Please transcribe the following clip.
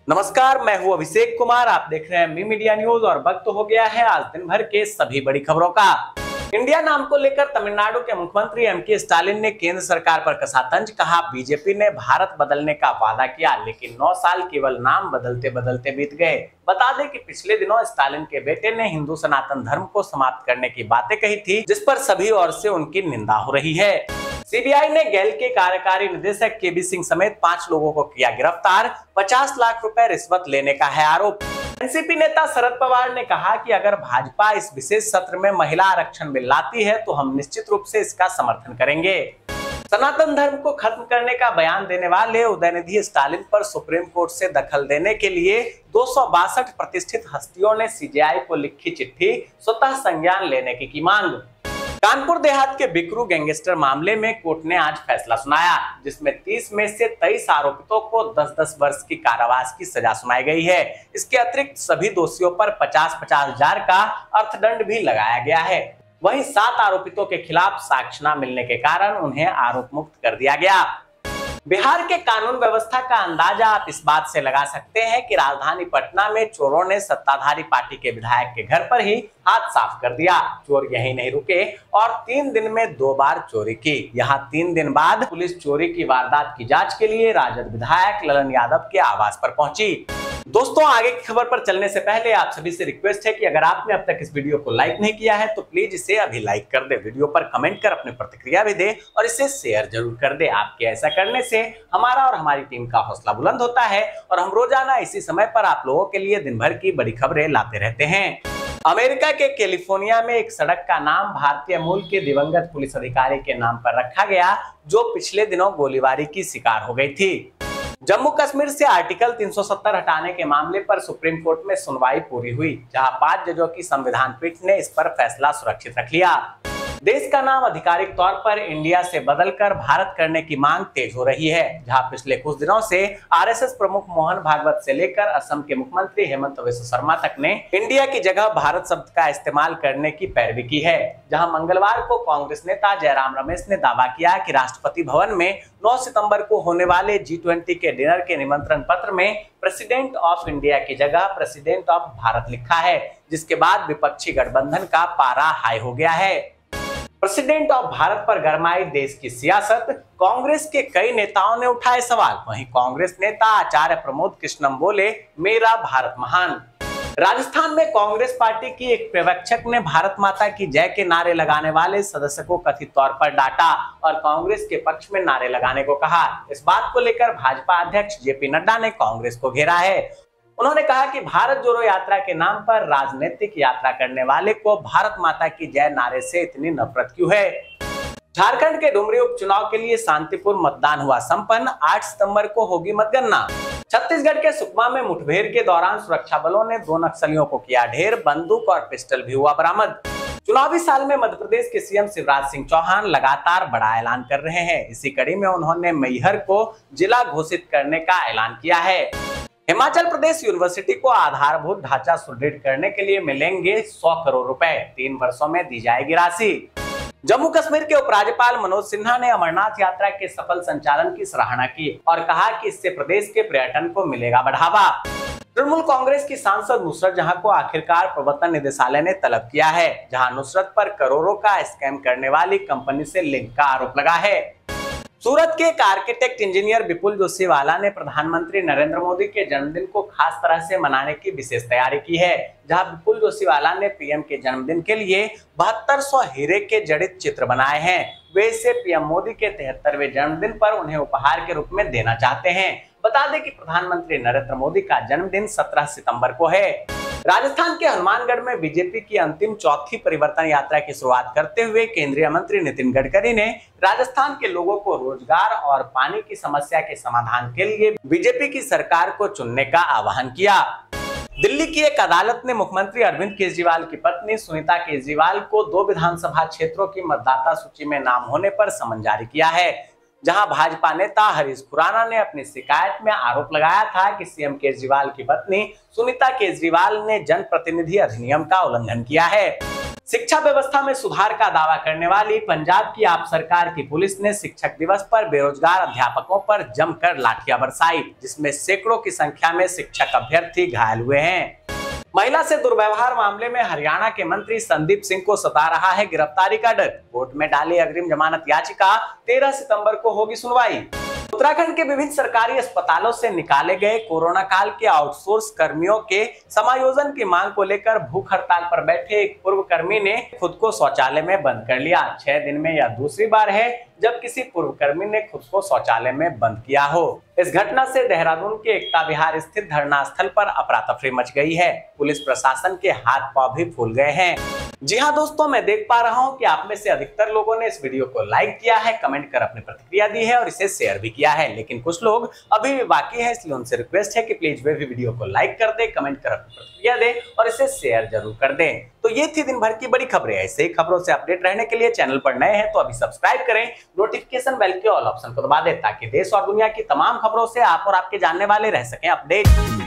नमस्कार, मैं हूं अभिषेक कुमार। आप देख रहे हैं मी मीडिया न्यूज और वक्त हो गया है आज दिन भर के सभी बड़ी खबरों का। इंडिया नाम को लेकर तमिलनाडु के मुख्यमंत्री एम.के. स्टालिन ने केंद्र सरकार पर कसा तंज। कहा, बीजेपी ने भारत बदलने का वादा किया, लेकिन 9 साल केवल नाम बदलते बदलते बीत गए। बता दें कि पिछले दिनों स्टालिन के बेटे ने हिंदू सनातन धर्म को समाप्त करने की बातें कही थी, जिस पर सभी ओर से उनकी निंदा हो रही है। सीबीआई ने गेल के कार्यकारी निदेशक के बी सिंह समेत 5 लोगों को किया गिरफ्तार। 50 लाख रुपए रिश्वत लेने का है आरोप। एनसीपी नेता शरद पवार ने कहा कि अगर भाजपा इस विशेष सत्र में महिला आरक्षण बिल लाती है तो हम निश्चित रूप से इसका समर्थन करेंगे। सनातन धर्म को खत्म करने का बयान देने वाले उदयनिधि स्टालिन पर सुप्रीम कोर्ट से दखल देने के लिए 262 प्रतिष्ठित हस्तियों ने सीजेआई को लिखी चिट्ठी स्वतः संज्ञान लेने की मांग। कानपुर देहात के बिकरू गैंगस्टर मामले में कोर्ट ने आज फैसला सुनाया, जिसमें 30 में से 23 आरोपितों को 10-10 वर्ष की कारावास की सजा सुनाई गई है। इसके अतिरिक्त सभी दोषियों पर 50-50 हजार का अर्थदंड भी लगाया गया है। वहीं 7 आरोपितों के खिलाफ साक्ष्य न मिलने के कारण उन्हें आरोप मुक्त कर दिया गया। बिहार के कानून व्यवस्था का अंदाजा आप इस बात से लगा सकते हैं कि राजधानी पटना में चोरों ने सत्ताधारी पार्टी के विधायक के घर पर ही हाथ साफ कर दिया। चोर यहीं नहीं रुके और 3 दिन में 2 बार चोरी की। यहां 3 दिन बाद पुलिस चोरी की वारदात की जांच के लिए राजद विधायक ललन यादव के आवास पर पहुंची। दोस्तों, आगे की खबर पर चलने से पहले आप सभी से रिक्वेस्ट है कि अगर आपने अब तक इस वीडियो को लाइक नहीं किया है तो प्लीज इसे अभी लाइक कर दे, वीडियो पर कमेंट कर अपनी प्रतिक्रिया भी दे और इसे शेयर जरूर कर दे। आपके ऐसा करने से हमारा और हमारी टीम का हौसला बुलंद होता है और हम रोजाना इसी समय पर आप लोगों के लिए दिन भर की बड़ी खबरें लाते रहते हैं। अमेरिका के कैलिफोर्निया में एक सड़क का नाम भारतीय मूल के दिवंगत पुलिस अधिकारी के नाम पर रखा गया, जो पिछले दिनों गोलीबारी की शिकार हो गई थी। जम्मू कश्मीर से आर्टिकल 370 हटाने के मामले पर सुप्रीम कोर्ट में सुनवाई पूरी हुई, जहां 5 जजों की संविधान पीठ ने इस पर फैसला सुरक्षित रख लिया। देश का नाम आधिकारिक तौर पर इंडिया से बदलकर भारत करने की मांग तेज हो रही है, जहां पिछले कुछ दिनों से आरएसएस प्रमुख मोहन भागवत से लेकर असम के मुख्यमंत्री हेमंत बिस्वा शर्मा तक ने इंडिया की जगह भारत शब्द का इस्तेमाल करने की पैरवी की है। जहां मंगलवार को कांग्रेस नेता जयराम रमेश ने दावा किया कि राष्ट्रपति भवन में 9 सितंबर को होने वाले G20 के डिनर के निमंत्रण पत्र में प्रेसिडेंट ऑफ इंडिया की जगह प्रेसिडेंट ऑफ भारत लिखा है, जिसके बाद विपक्षी गठबंधन का पारा हाई हो गया है। प्रेसिडेंट ऑफ भारत पर गरमाई देश की सियासत, कांग्रेस के कई नेताओं ने उठाए सवाल। वहीं कांग्रेस नेता आचार्य प्रमोद कृष्णम बोले, मेरा भारत महान। राजस्थान में कांग्रेस पार्टी की एक पर्यवेक्षक ने भारत माता की जय के नारे लगाने वाले सदस्य को कथित तौर पर डांटा और कांग्रेस के पक्ष में नारे लगाने को कहा। इस बात को लेकर भाजपा अध्यक्ष जेपी नड्डा ने कांग्रेस को घेरा है। उन्होंने कहा कि भारत जोड़ो यात्रा के नाम पर राजनीतिक यात्रा करने वाले को भारत माता की जय नारे से इतनी नफरत क्यों है। झारखंड के डुमरी उपचुनाव के लिए शांतिपूर्ण मतदान हुआ संपन्न। 8 सितंबर को होगी मतगणना। छत्तीसगढ़ के सुकमा में मुठभेड़ के दौरान सुरक्षा बलों ने 2 नक्सलियों को किया ढेर, बंदूक और पिस्टल भी हुआ बरामद। चुनावी साल में मध्य प्रदेश के सीएम शिवराज सिंह चौहान लगातार बड़ा ऐलान कर रहे हैं। इसी कड़ी में उन्होंने मैहर को जिला घोषित करने का ऐलान किया है। हिमाचल प्रदेश यूनिवर्सिटी को आधारभूत ढांचा सुदृढ़ करने के लिए मिलेंगे 100 करोड़ रुपए, 3 वर्षों में दी जाएगी राशि। जम्मू कश्मीर के उपराज्यपाल मनोज सिन्हा ने अमरनाथ यात्रा के सफल संचालन की सराहना की और कहा कि इससे प्रदेश के पर्यटन को मिलेगा बढ़ावा। तृणमूल कांग्रेस की सांसद नुसरत जहां को आखिरकार प्रवर्तन निदेशालय ने तलब किया है, जहां नुसरत पर करोड़ों का स्कैम करने वाली कंपनी से लिंक का आरोप लगा है। सूरत के एक आर्किटेक्ट इंजीनियर विपुल जोशीवाला ने प्रधानमंत्री नरेंद्र मोदी के जन्मदिन को खास तरह से मनाने की विशेष तैयारी की है, जहां विपुल जोशीवाला ने पीएम के जन्मदिन के लिए 7200 हीरे के जड़ित चित्र बनाए हैं। वे इसे पीएम मोदी के 73वें जन्मदिन पर उन्हें उपहार के रूप में देना चाहते हैं। बता दें कि प्रधानमंत्री नरेंद्र मोदी का जन्मदिन 17 सितंबर को है। राजस्थान के हनुमानगढ़ में बीजेपी की अंतिम चौथी परिवर्तन यात्रा की शुरुआत करते हुए केंद्रीय मंत्री नितिन गडकरी ने राजस्थान के लोगों को रोजगार और पानी की समस्या के समाधान के लिए बीजेपी की सरकार को चुनने का आह्वान किया। दिल्ली की एक अदालत ने मुख्यमंत्री अरविंद केजरीवाल की पत्नी सुनीता केजरीवाल को 2 विधानसभा क्षेत्रों की मतदाता सूची में नाम होने पर समन जारी किया है, जहां भाजपा नेता हरीश खुराना ने अपनी शिकायत में आरोप लगाया था कि सीएम केजरीवाल की पत्नी सुनीता केजरीवाल ने जनप्रतिनिधि अधिनियम का उल्लंघन किया है। शिक्षा व्यवस्था में सुधार का दावा करने वाली पंजाब की आप सरकार की पुलिस ने शिक्षक दिवस पर बेरोजगार अध्यापकों पर जमकर लाठियां बरसाई, जिसमें सैकड़ों की संख्या में शिक्षक अभ्यर्थी घायल हुए हैं। महिला से दुर्व्यवहार मामले में हरियाणा के मंत्री संदीप सिंह को सता रहा है गिरफ्तारी का डर। कोर्ट में डाली अग्रिम जमानत याचिका, 13 सितंबर को होगी सुनवाई। उत्तराखंड के विभिन्न सरकारी अस्पतालों से निकाले गए कोरोना काल के आउटसोर्स कर्मियों के समायोजन की मांग को लेकर भूख हड़ताल पर बैठे एक पूर्व कर्मी ने खुद को शौचालय में बंद कर लिया। 6 दिन में यह दूसरी बार है जब किसी पूर्व कर्मी ने खुद को शौचालय में बंद किया हो। इस घटना से देहरादून के एकता विहार स्थित धरना स्थल पर अफरा-तफरी मच गई है। पुलिस प्रशासन के हाथ पांव भी फूल गए हैं। जी हां दोस्तों, मैं देख पा रहा हूं कि आप में से अधिकतर लोगों ने इस वीडियो को लाइक किया है, कमेंट कर अपनी प्रतिक्रिया दी है और इसे शेयर भी किया है, लेकिन कुछ लोग अभी भी बाकी हैं, इसलिए उनसे रिक्वेस्ट है कि प्लीज वे भी वीडियो को लाइक कर दे, कमेंट कर अपनी प्रतिक्रिया दे और इसे शेयर जरूर कर दें। तो ये थी दिन भर की बड़ी खबरें। ऐसे ही खबरों से अपडेट रहने के लिए चैनल पर नए हैं तो अभी सब्सक्राइब करें, नोटिफिकेशन बेल के ऑल ऑप्शन को दबा दें ताकि देश और दुनिया की तमाम खबरों से आप और आपके जानने वाले रह सकें अपडेट।